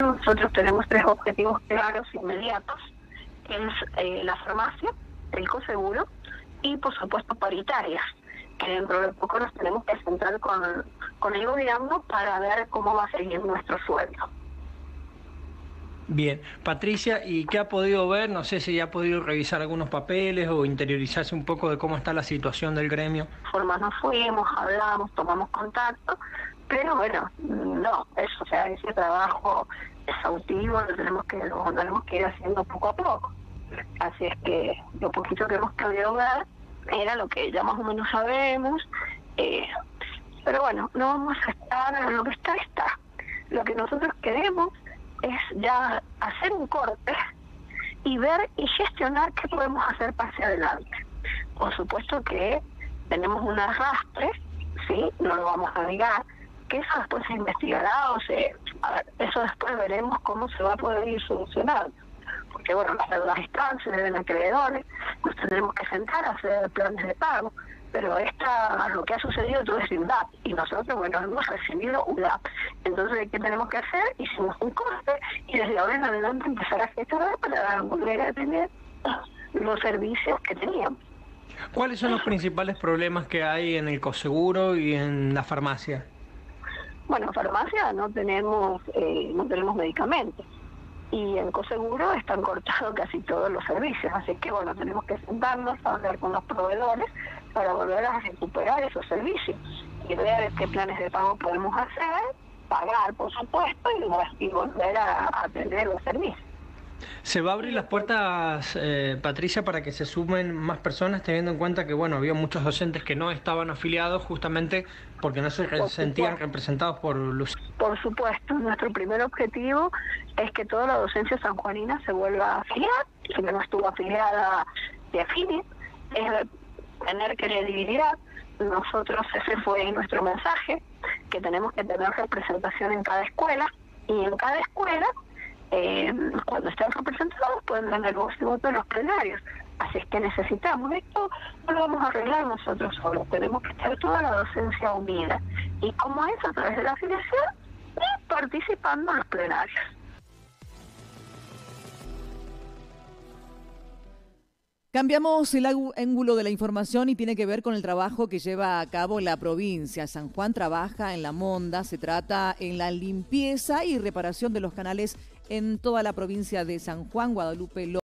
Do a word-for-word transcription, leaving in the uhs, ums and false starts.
nosotros tenemos tres objetivos claros, inmediatos, que es eh, la farmacia, el coseguro y, por supuesto, paritarias, que dentro de poco nos tenemos que sentar con, con el gobierno para ver cómo va a seguir nuestro sueldo. Bien, Patricia, ¿y qué ha podido ver? No sé si ya ha podido revisar algunos papeles o interiorizarse un poco de cómo está la situación del gremio. Formas nos fuimos, hablamos, tomamos contacto, pero bueno, no, eso, o sea, ese trabajo exhaustivo lo tenemos que, lo tenemos que ir haciendo poco a poco. Así es que lo poquito que hemos podido ver era lo que ya más o menos sabemos, eh, pero bueno, no vamos a estar, lo que está, está. Lo que nosotros queremos es ya hacer un corte y ver y gestionar qué podemos hacer para hacia adelante. Por supuesto que tenemos un arrastre, sí, no lo vamos a negar, que eso después se investigará o se, a ver, eso después veremos cómo se va a poder ir solucionando. Porque bueno, las deudas están, se deben acreedores, nos tendremos que sentar a hacer planes de pago, pero esta, lo que ha sucedido todo es U D A P, y nosotros, bueno, hemos recibido U D A P. Entonces, ¿qué tenemos que hacer? Hicimos un corte, y desde ahora en adelante empezar a gestionar para volver a tener los servicios que teníamos. ¿Cuáles son los principales problemas que hay en el coseguro y en la farmacia? Bueno, en farmacia no tenemos, eh, no tenemos medicamentos. Y en coseguro están cortados casi todos los servicios, así que bueno, tenemos que sentarnos a hablar con los proveedores para volver a recuperar esos servicios y ver qué planes de pago podemos hacer, pagar por supuesto y, y volver a, a atender los servicios. ¿Se va a abrir las puertas, eh, Patricia, para que se sumen más personas, teniendo en cuenta que bueno, había muchos docentes que no estaban afiliados justamente porque no se re sentían representados por Lucía? Por supuesto, nuestro primer objetivo es que toda la docencia sanjuanina se vuelva a afiliar, si no estuvo afiliada de afilie, es tener credibilidad. Nosotros, ese fue nuestro mensaje, que tenemos que tener representación en cada escuela, y en cada escuela Eh, cuando estén representados pueden tener voz y voto en los plenarios. Así es que necesitamos esto, no lo vamos a arreglar nosotros solos, tenemos que estar toda la docencia unida, y como es a través de la afiliación y participando en los plenarios. Cambiamos el ángulo de la información y tiene que ver con el trabajo que lleva a cabo la provincia. San Juan trabaja en la monda, se trata en la limpieza y reparación de los canales en toda la provincia de San Juan. Guadalupe López